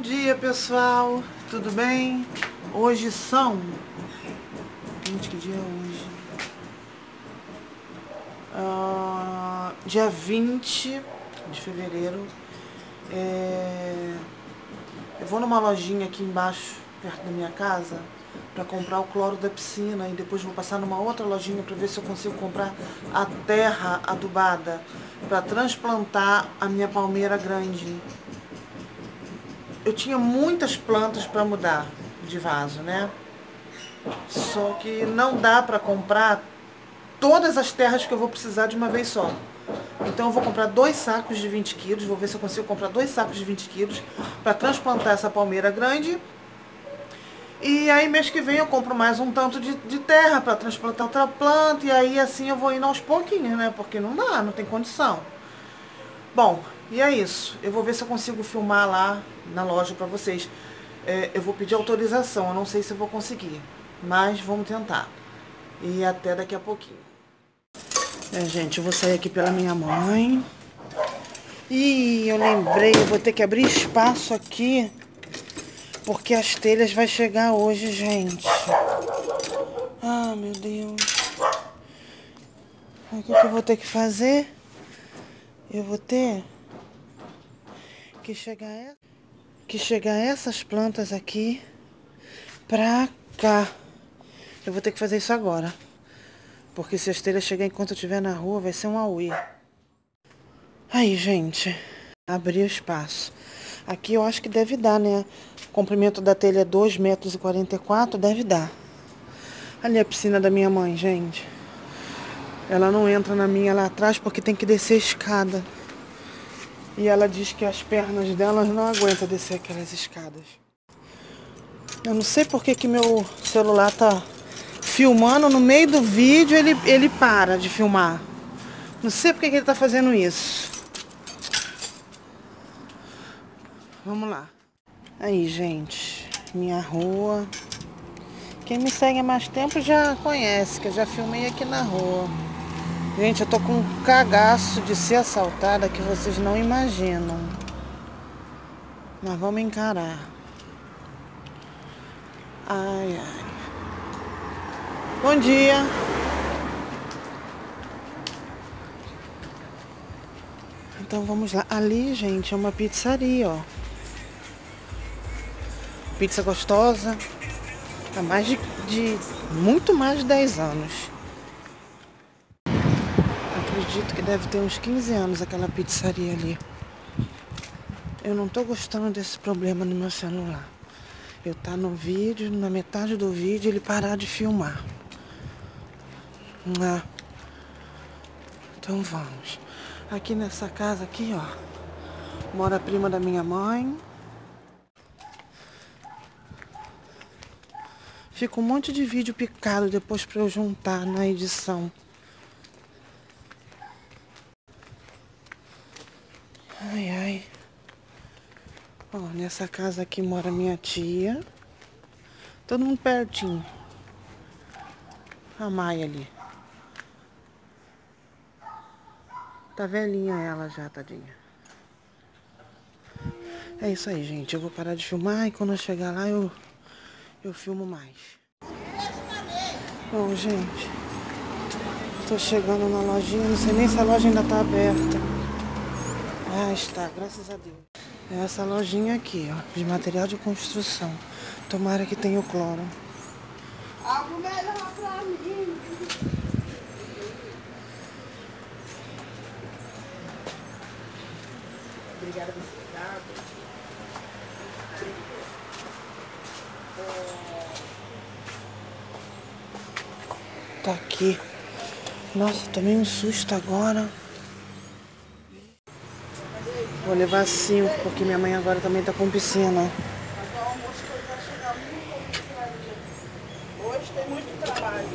dia, pessoal, tudo bem? Hoje são... Gente, que dia é hoje? Dia 20 de fevereiro. Eu vou numa lojinha aqui embaixo, perto da minha casa, para comprar o cloro da piscina, e depois vou passar numa outra lojinha para ver se eu consigo comprar a terra adubada para transplantar a minha palmeira grande. Eu tinha muitas plantas para mudar de vaso, né? Só que não dá para comprar todas as terras que eu vou precisar de uma vez só. Então eu vou comprar 2 sacos de 20 quilos, vou ver se eu consigo comprar 2 sacos de 20 quilos para transplantar essa palmeira grande. E aí mês que vem eu compro mais um tanto de terra para transplantar outra planta, e aí assim eu vou indo aos pouquinhos, né? Porque não dá, não tem condição. Bom, e é isso. Eu vou ver se eu consigo filmar lá na loja para vocês. Eu vou pedir autorização, eu não sei se eu vou conseguir, mas vamos tentar. E até daqui a pouquinho. Gente, eu vou sair aqui pela minha mãe. E eu lembrei, eu vou ter que abrir espaço aqui, porque as telhas vai chegar hoje, gente. Ah, meu Deus. O que eu vou ter que fazer? Eu vou ter que chegar essas plantas aqui pra cá. Eu vou ter que fazer isso agora, porque se as telhas chegarem enquanto eu estiver na rua, vai ser um auê. Aí, gente, abri o espaço. Aqui eu acho que deve dar, né? O comprimento da telha é 2,44 m, deve dar. Ali a piscina da minha mãe, gente. Ela não entra na minha lá atrás porque tem que descer a escada. E ela diz que as pernas dela não aguentam descer aquelas escadas. Eu não sei porque que meu celular tá filmando, no meio do vídeo ele para de filmar. Não sei porque que ele tá fazendo isso. Vamos lá. Aí, gente, minha rua. Quem me segue há mais tempo já conhece, que eu já filmei aqui na rua. Gente, eu tô com um cagaço de ser assaltada que vocês não imaginam. Mas vamos encarar. Ai, ai. Bom dia. Então vamos lá. Ali, gente, é uma pizzaria, ó. Pizza gostosa. Há mais muito mais de 10 anos. Acredito que deve ter uns 15 anos aquela pizzaria ali. Eu não tô gostando desse problema no meu celular. Eu tá no vídeo, na metade do vídeo ele parar de filmar. Então vamos. Aqui nessa casa aqui, ó, mora a prima da minha mãe. Fica um monte de vídeo picado depois pra eu juntar na edição. Ai, ai. Ó, nessa casa aqui mora minha tia. Todo mundo pertinho. A Maia ali. Tá velhinha ela já, tadinha. É isso aí, gente. Eu vou parar de filmar e quando eu chegar lá eu filmo mais. Bom, gente, tô chegando na lojinha. Não sei nem se a loja ainda tá aberta. Ah, está, graças a Deus. É essa lojinha aqui, ó, de material de construção. Tomara que tenha o cloro. Algo melhor pra mim. Obrigada por você. Tá aqui. Nossa, tomei um susto agora. Vou levar 5, porque minha mãe agora também tá com piscina. Hoje tem muito trabalho.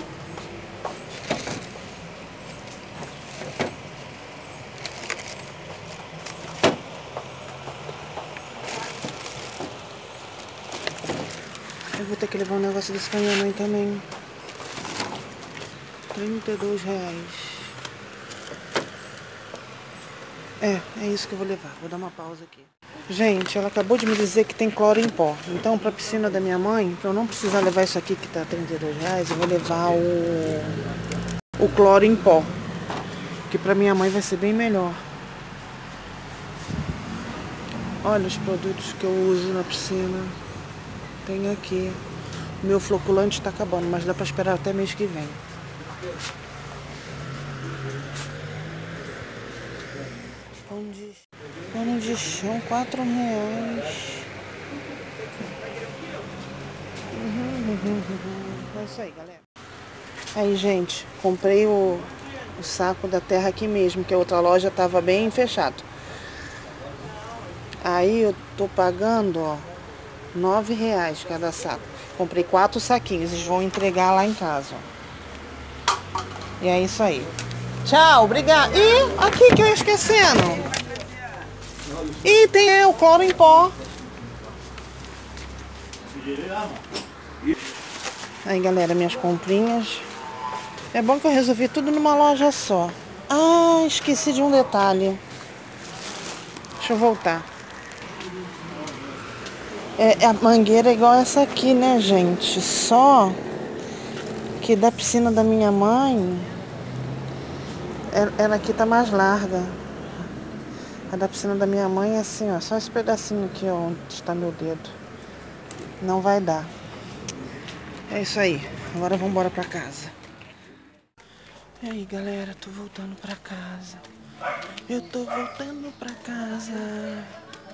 Eu vou ter que levar um negócio desse pra minha mãe também. R$32. É isso que eu vou levar. Vou dar uma pausa aqui. Gente, ela acabou de me dizer que tem cloro em pó. Então, pra piscina da minha mãe, pra eu não precisar levar isso aqui que tá R$ 32, eu vou levar o cloro em pó. Que pra minha mãe vai ser bem melhor. Olha os produtos que eu uso na piscina. Tem aqui. O meu floculante está acabando, mas dá pra esperar até mês que vem. Pano de chão, R$ 4. É isso aí, galera. Aí, gente, comprei o saco da terra aqui mesmo, que a outra loja tava bem fechado. Aí eu tô pagando, ó, R$ 9 cada saco. Comprei 4 saquinhos, eles vão entregar lá em casa, ó. E é isso aí. Tchau, obrigada. E aqui que eu ia esquecendo. E tem o cloro em pó. Aí, galera, minhas comprinhas. É bom que eu resolvi tudo numa loja só. Ah, esqueci de um detalhe. Deixa eu voltar. A mangueira é igual essa aqui, né, gente? Só que da piscina da minha mãe, ela aqui tá mais larga. A da piscina da minha mãe é assim, ó. Só esse pedacinho aqui, ó, onde está meu dedo. Não vai dar. É isso aí. Agora vamos embora pra casa. E aí, galera, tô voltando pra casa. Eu tô voltando pra casa.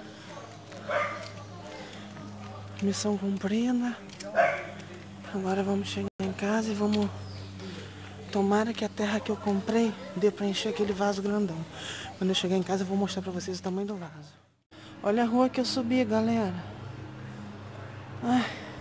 Missão cumprida. Agora vamos chegar em casa e vamos... Tomara que a terra que eu comprei dê pra encher aquele vaso grandão. Quando eu chegar em casa eu vou mostrar pra vocês o tamanho do vaso. Olha a rua que eu subi, galera. Ai.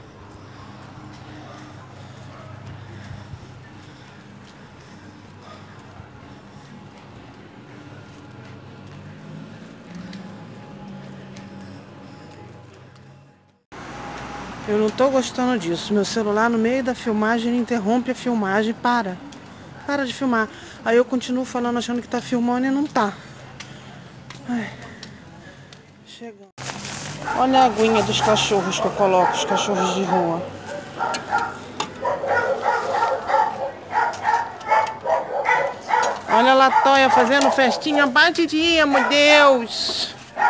Eu não tô gostando disso. Meu celular no meio da filmagem ele interrompe a filmagem. Para de filmar. Aí eu continuo falando achando que tá filmando e não tá. Ai. Chegando. Olha a aguinha dos cachorros que eu coloco, os cachorros de rua. Olha a Latoia fazendo festinha batidinha, meu Deus.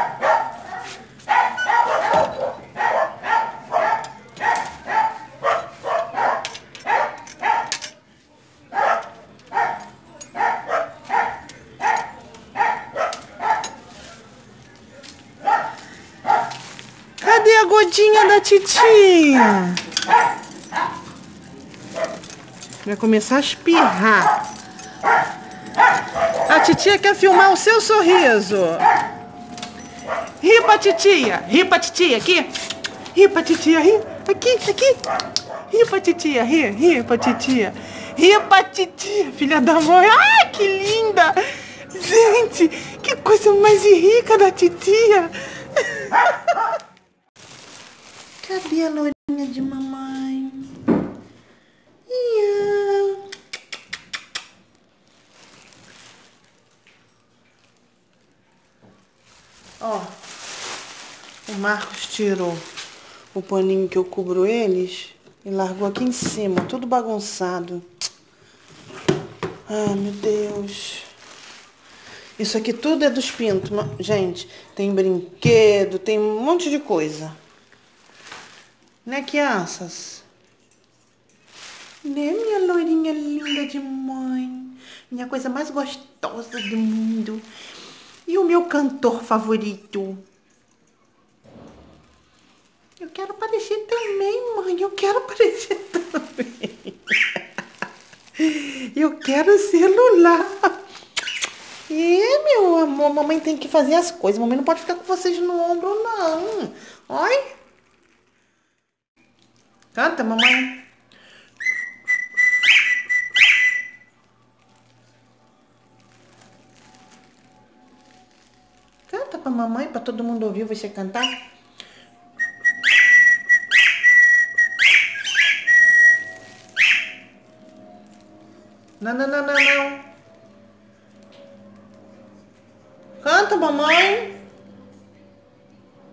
Cadê a godinha da titia? Vai começar a espirrar. A titia quer filmar o seu sorriso. Ri pra titia, aqui. Ri pra titia, ri. Aqui. Ri pra titia, ri pra titia. Ri pra titia, filha da mãe. Ai, que linda. Gente, que coisa mais rica da titia. Cadê a lourinha de mamãe? Ia. Ó, o Marcos tirou o paninho que eu cubro eles e largou aqui em cima, tudo bagunçado. Ai, meu Deus. Isso aqui tudo é dos pintos. Gente, tem brinquedo, tem um monte de coisa. Né, crianças? Né, minha loirinha linda de mãe? Minha coisa mais gostosa do mundo. E o meu cantor favorito? Eu quero aparecer também, mãe. Eu quero aparecer também. Eu quero celular. Meu amor, mamãe tem que fazer as coisas. Mamãe não pode ficar com vocês no ombro, não. Oi? Canta, mamãe. Canta pra mamãe, pra todo mundo ouvir você cantar. Não. Canta, mamãe.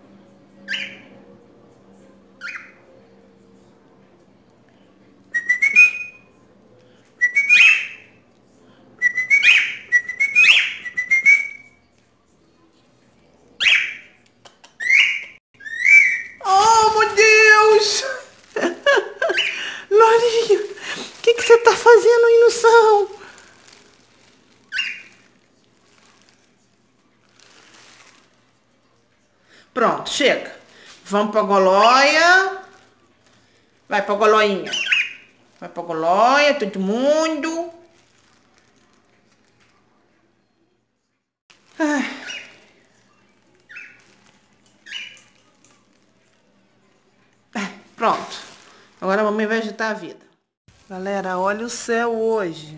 Vamos pra Golóia. Vai pra Goloinha. Vai pra Golóia, todo mundo. Ai. Pronto. Agora a mamãe vai agitar a vida. Galera, olha o céu hoje.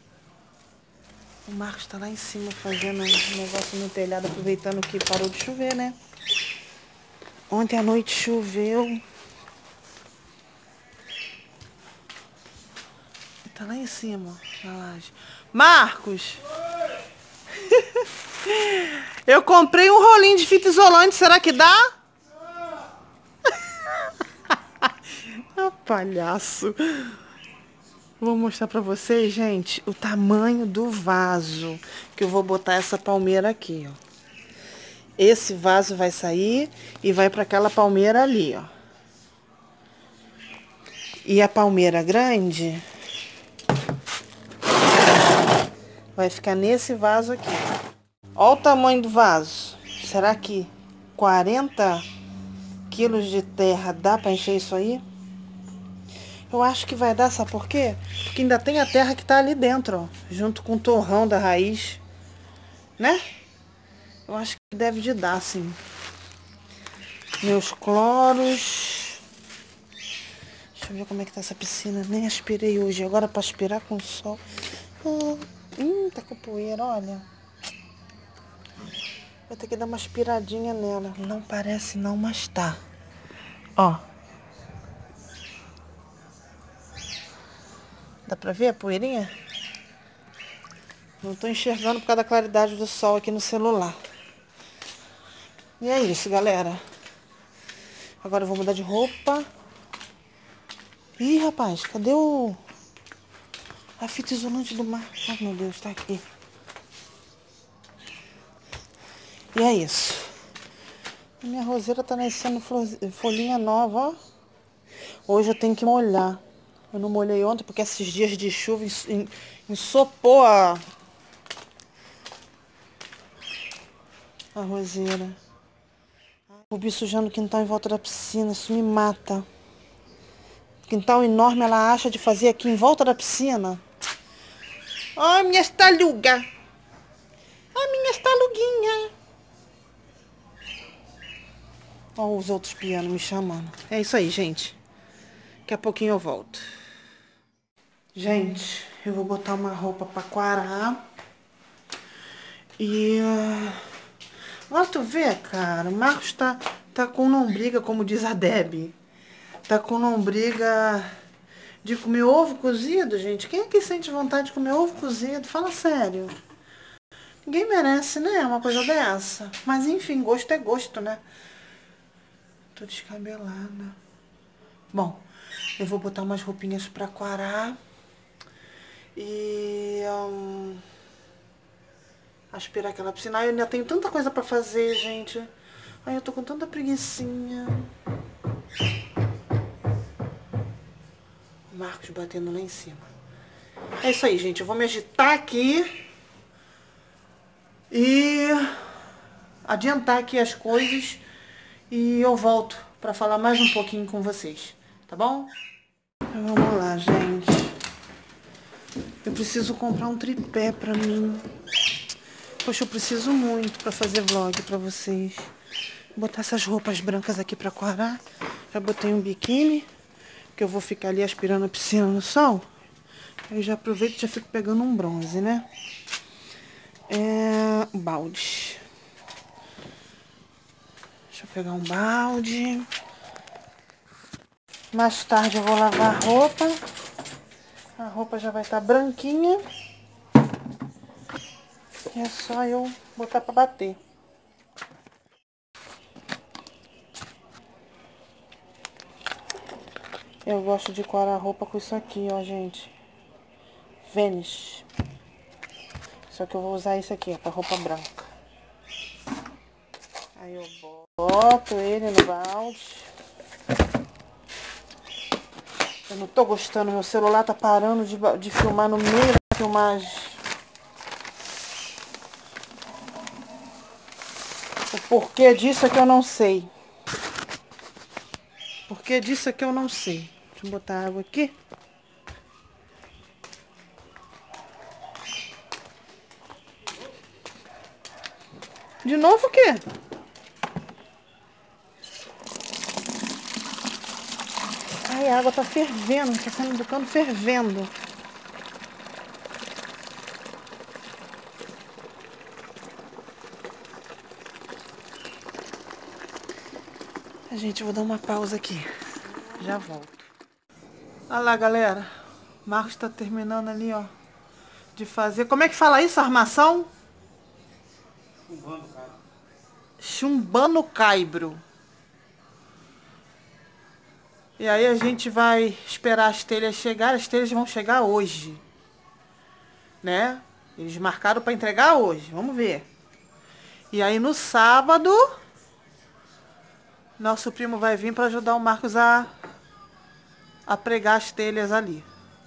O Marcos tá lá em cima fazendo um negócio no telhado, aproveitando que parou de chover, né? Ontem à noite choveu. Tá lá em cima, ó, na laje. Marcos! Eu comprei um rolinho de fita isolante, será que dá? Ah, palhaço. Vou mostrar pra vocês, gente, o tamanho do vaso que eu vou botar essa palmeira aqui, ó. Esse vaso vai sair e vai pra aquela palmeira ali, ó. E a palmeira grande vai ficar nesse vaso aqui. Olha o tamanho do vaso. Será que 40 quilos de terra dá pra encher isso aí? Eu acho que vai dar, sabe por quê? Porque ainda tem a terra que tá ali dentro, ó. Junto com o torrão da raiz. Né? Eu acho que deve de dar, sim. Meus cloros. Deixa eu ver como é que tá essa piscina. Nem aspirei hoje. Agora pra aspirar com o sol. Tá com poeira, olha. Vou ter que dar uma aspiradinha nela. Não parece não, mas tá. Ó. Dá pra ver a poeirinha? Não tô enxergando por causa da claridade do sol aqui no celular. E é isso, galera. Agora eu vou mudar de roupa. Ih, rapaz, cadê a fita isolante do mar? Ai, meu Deus, tá aqui. E é isso. A minha roseira tá nascendo folhinha nova, ó. Hoje eu tenho que molhar. Eu não molhei ontem porque esses dias de chuva ensopou a roseira. O bicho sujando o quintal em volta da piscina, isso me mata. Quintal enorme ela acha de fazer aqui em volta da piscina. Ai, minha estaluga. Ai, minha estaluguinha. Olha os outros pianos me chamando. É isso aí, gente. Daqui a pouquinho eu volto. Gente, eu vou botar uma roupa pra quarar. E... Olha, tu vê, cara, o Marcos tá com lombriga, como diz a Debbie. Tá com lombriga de comer ovo cozido, gente. Quem é que sente vontade de comer ovo cozido? Fala sério. Ninguém merece, né, uma coisa dessa. Mas enfim, gosto é gosto, né? Tô descabelada. Bom, eu vou botar umas roupinhas pra quarar. E... aspirar aquela piscina. Ai, eu ainda tenho tanta coisa pra fazer, gente. Ai, eu tô com tanta preguicinha. Marcos batendo lá em cima. É isso aí, gente. Eu vou me agitar aqui. E adiantar aqui as coisas. E eu volto pra falar mais um pouquinho com vocês. Tá bom? Então, vamos lá, gente. Eu preciso comprar um tripé pra mim. Poxa, eu preciso muito pra fazer vlog pra vocês. Vou botar essas roupas brancas aqui pra quarar. Já botei um biquíni, que eu vou ficar ali aspirando a piscina no sol. Aí já aproveito e já fico pegando um bronze, né? Balde. Deixa eu pegar um balde. Mais tarde eu vou lavar a roupa. A roupa já vai estar branquinha. E é só eu botar pra bater. Eu gosto de corar a roupa com isso aqui, ó, gente. Vênus. Só que eu vou usar isso aqui, ó, pra roupa branca. Aí eu boto ele no balde. Eu não tô gostando, meu celular tá parando de filmar no meio da filmagem. O porquê disso é que eu não sei. Porque disso aqui eu não sei. Deixa eu botar água aqui. De novo o quê? Ai, a água tá fervendo, tá saindo do cano fervendo. Gente, eu vou dar uma pausa aqui. Já volto. Olha lá, galera. O Marcos tá terminando ali, ó, de fazer... Como é que fala isso, armação? Chumbando, cara. Chumbando caibro. E aí a gente vai esperar as telhas chegar. As telhas vão chegar hoje, né? Eles marcaram para entregar hoje. Vamos ver. E aí no sábado, nosso primo vai vir para ajudar o Marcos a pregar as telhas ali.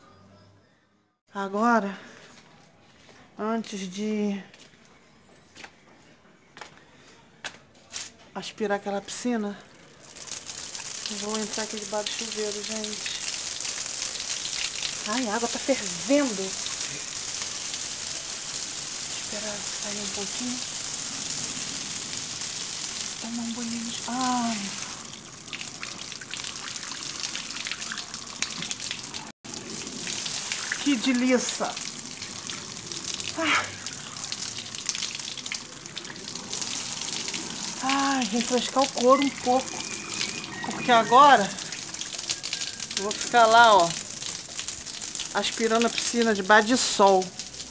Agora, antes de aspirar aquela piscina, eu vou entrar aqui debaixo do chuveiro, gente. Ai, a água tá fervendo. Esperar sair um pouquinho. Tomar um banho de... Ai. Que delícia. Ai, refrescar o couro um pouco. Porque agora eu vou ficar lá, ó, aspirando a piscina debaixo de sol.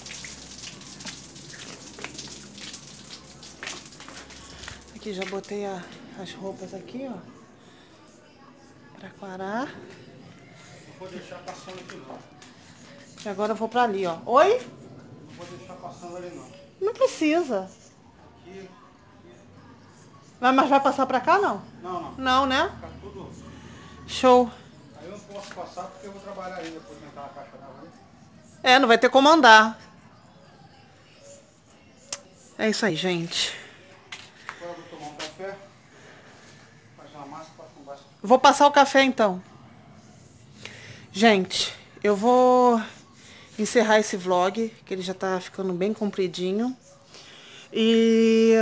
Aqui já botei as roupas aqui, ó, pra quarar. Não vou deixar passando aqui não. E agora eu vou pra ali, ó. Oi? Não vou deixar passando ali não. Não precisa. Aqui. Mas vai passar pra cá, não? Não. Não, né? Fica tudo. Show. Aí eu não posso passar porque eu vou trabalhar ainda depois de entrar na caixa d'água. É, não vai ter como andar. É isso aí, gente. Agora eu vou tomar um café. Fazer uma massa para comer. Vou passar o café, então. Gente, eu vou encerrar esse vlog, que ele já tá ficando bem compridinho. E...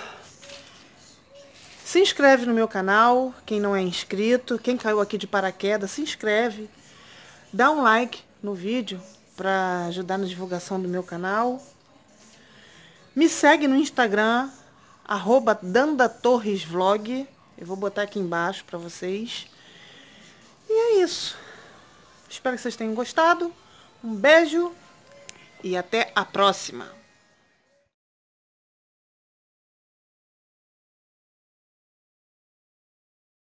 se inscreve no meu canal, quem não é inscrito. Quem caiu aqui de paraquedas, se inscreve. Dá um like no vídeo para ajudar na divulgação do meu canal. Me segue no Instagram, @dandatorresvlog. Eu vou botar aqui embaixo para vocês. E é isso. Espero que vocês tenham gostado. Um beijo e até a próxima.